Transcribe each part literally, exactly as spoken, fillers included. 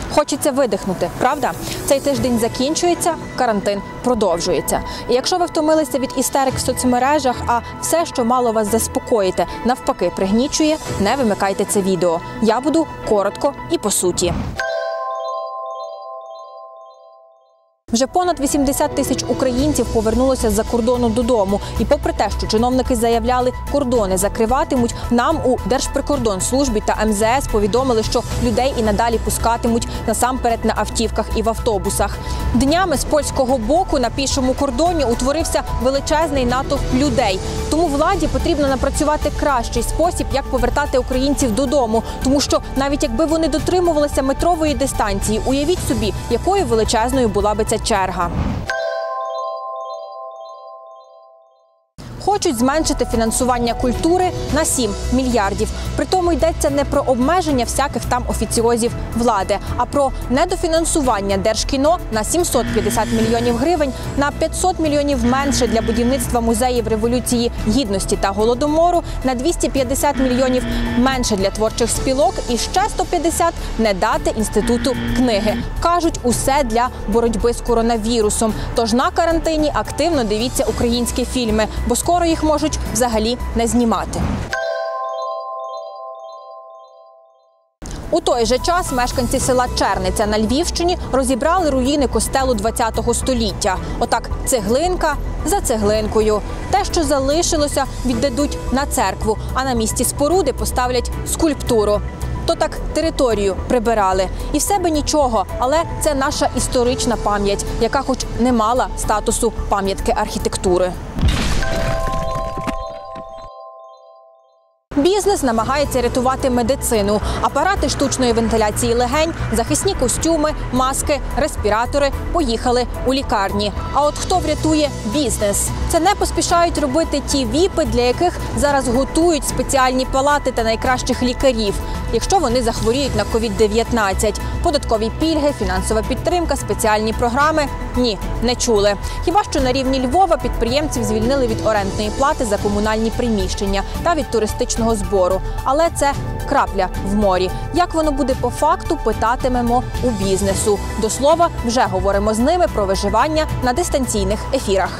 Хочеться видихнути, правда? Цей тиждень закінчується, карантин продовжується. І якщо ви втомилися від істерик в соцмережах, а все, що мало вас заспокоїти, навпаки пригнічує, не вимикайте це відео. Я буду коротко і по суті. Вже понад вісімдесят тисяч українців повернулося з-за кордону додому. І попри те, що чиновники заявляли, кордони закриватимуть, нам у Держприкордонслужбі та ем зе ес повідомили, що людей і надалі пускатимуть насамперед на автівках і в автобусах. Днями з польського боку на пішому кордоні утворився величезний натовп людей. Тому владі потрібно напрацювати кращий спосіб, як повертати українців додому. Тому що навіть якби вони дотримувалися метрової дистанції, уявіть собі, якою величезною була би ця черга. Хочуть зменшити фінансування культури на сім мільярдів. Притому йдеться не про обмеження всяких там офіціозів влади, а про недофінансування Держкіно на сімсот п'ятдесят мільйонів гривень, на п'ятсот мільйонів менше для будівництва музеїв Революції Гідності та Голодомору, на двісті п'ятдесят мільйонів менше для творчих спілок і ще сто п'ятдесят не дати Інституту книги. Кажуть, усе для боротьби з коронавірусом. Тож на карантині активно дивіться українські фільми, бо скоро їх можуть взагалі не знімати. У той же час мешканці села Черниця на Львівщині розібрали руїни костелу ХХ століття. Отак цеглинка за цеглинкою. Те, що залишилося, віддадуть на церкву, а на місці споруди поставлять скульптуру. То так територію прибирали. І все би нічого, але це наша історична пам'ять, яка хоч не мала статусу пам'ятки архітектури. Бізнес намагається рятувати медицину. Апарати штучної вентиляції легень, захисні костюми, маски, респіратори поїхали у лікарні. А от хто врятує бізнес? Це не поспішають робити ті віпи, для яких зараз готують спеціальні палати та найкращих лікарів, якщо вони захворіють на ковід дев'ятнадцять. Податкові пільги, фінансова підтримка, спеціальні програми – ні, не чули. Хіба що на рівні Львова підприємців звільнили від орендної плати за комунальні приміщення та від туристичного збору. Але це крапля в морі. Як воно буде по факту, питатимемо у бізнесу. До слова, вже говоримо з ними про виживання на дистанційних ефірах.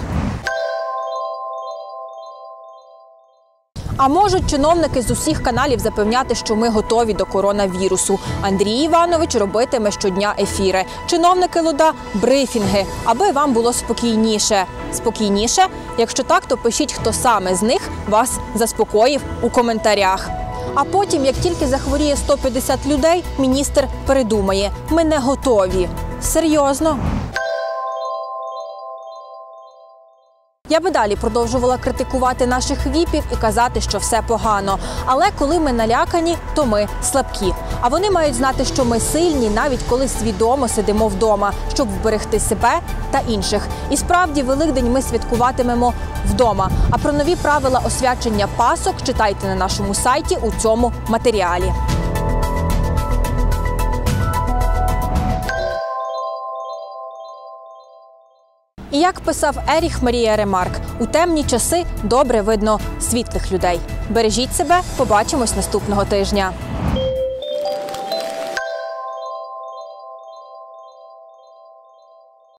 А можуть чиновники з усіх каналів запевняти, що ми готові до коронавірусу. Андрій Іванович робитиме щодня ефіри. Чиновники ЛОДА – брифінги, аби вам було спокійніше. Спокійніше? Якщо так, то пишіть, хто саме з них вас заспокоїв у коментарях. А потім, як тільки захворіє сто п'ятдесят людей, міністр передумає – ми не готові. Серйозно? Я би далі продовжувала критикувати наших віпів і казати, що все погано. Але коли ми налякані, то ми слабкі. А вони мають знати, що ми сильні, навіть коли свідомо сидимо вдома, щоб вберегти себе та інших. І справді, Великдень ми святкуватимемо вдома. А про нові правила освячення пасок читайте на нашому сайті у цьому матеріалі. І як писав Еріх Марія Ремарк, у темні часи добре видно світлих людей. Бережіть себе, побачимось наступного тижня.